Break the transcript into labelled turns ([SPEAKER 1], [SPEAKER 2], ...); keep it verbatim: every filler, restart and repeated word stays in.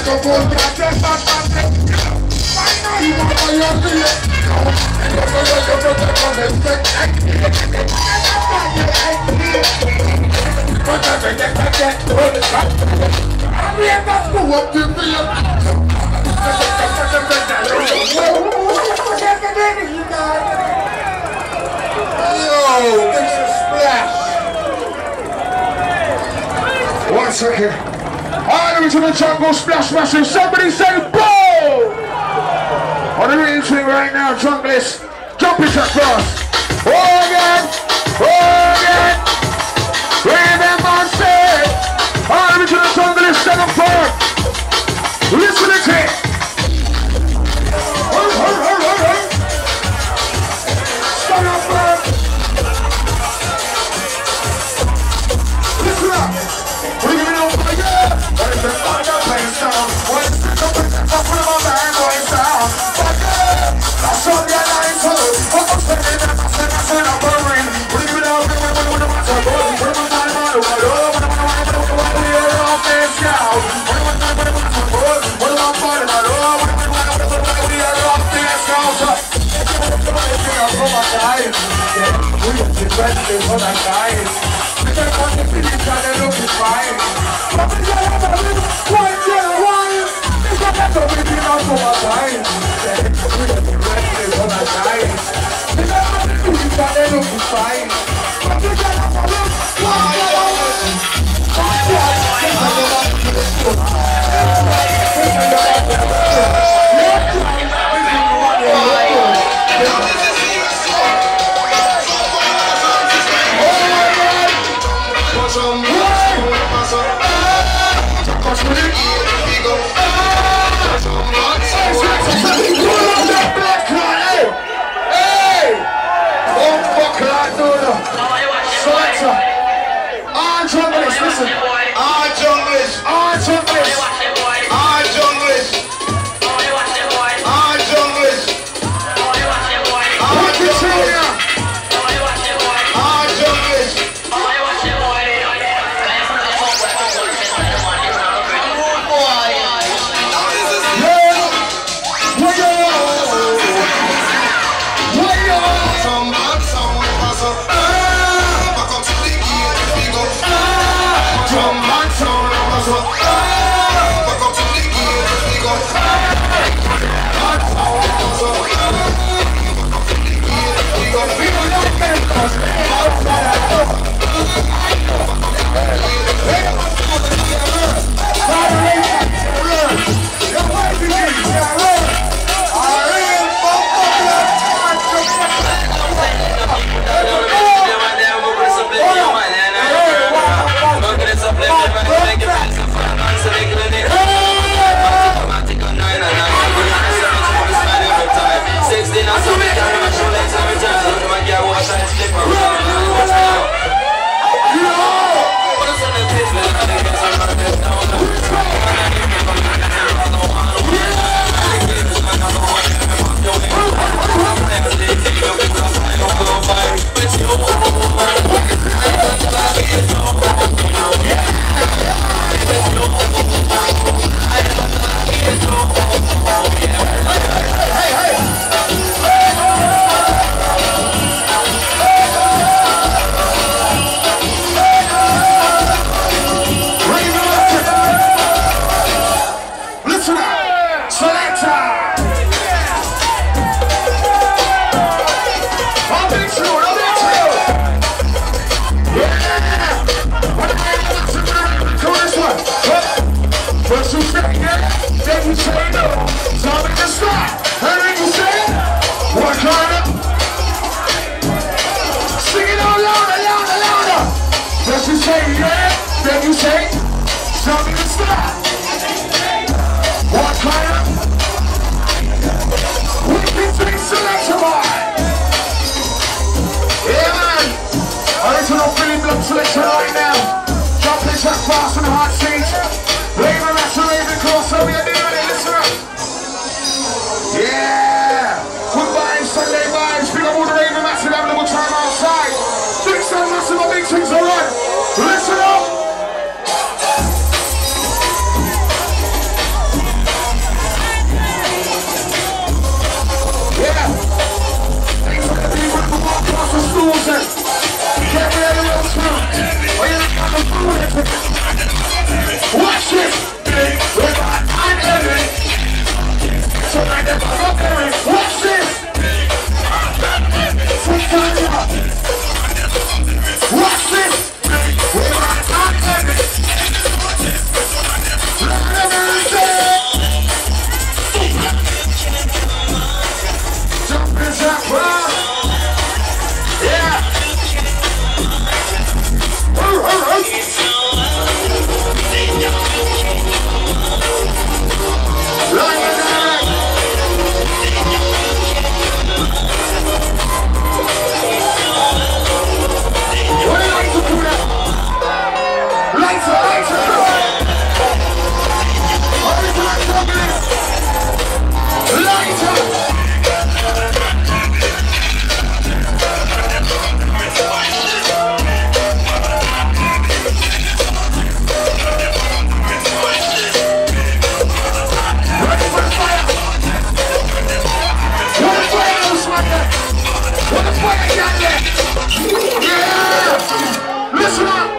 [SPEAKER 1] Yo, thanks for splash. One second. All the way to the jungle, splash massive. Somebody say boom! On the ring swing right now, junglist. Jump it across. Again, again. Wave them on stage. All the way to the junglist, stand up for. Listen to it. Stand up for. Listen up. We're giving it fire. What is the fire playing sound? What is the up with my band boy sound? Fire. I saw the lines hold. What I'm saying, I'm saying, I'm saying, I'm burning. We're giving it all. We're giving it all. We're giving it all. We're giving it all. We're giving it all. This now. What am I doing? What am I doing? What am I fighting about? Oh, what am I doing? What am I doing? We are off this now. Oh my God. We are the best thing for that guy. We don't want to see each other looking fine. But we don't have a little one, yeah, one. It's not that we've been out for our time. We are the best thing for that guy. We don't want to see each other looking fine. But we don't have a little one, yeah, one. Listen, our junglist, our junglist, our junglist, our junglist, our junglist, our junglist. Selection right now. Jumping track fast on the hot seat. Raven Master, Raven Cross, so we are doing it. Listen up. Yeah. Good vibes, Sunday vibes. Big up all the Raven Master, having a good time outside. Big Sun Massive, my big things alright. Listen up. Yeah! Listen up!